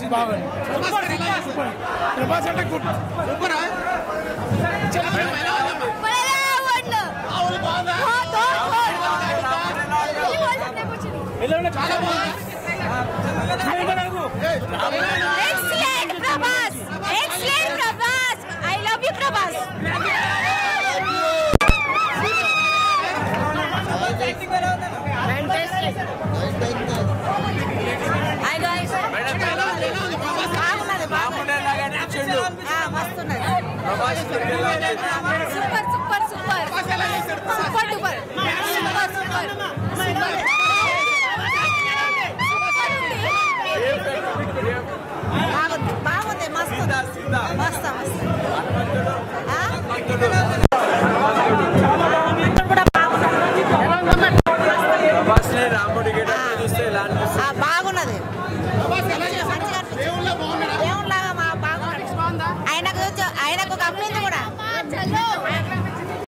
బాగుంది. ప్రభాస్ అంటే good. Excellent Prabhas, excellent Prabhas. I love you Prabhas. Fantastic. Hi guys. Super super super. Super duper. Super super. బాగుంది మస్తు మస్తు బాగున్నది దేవుళ్ళలాగా బాగున్నది ఆయనకు ఒక అభివృద్ధి కూడా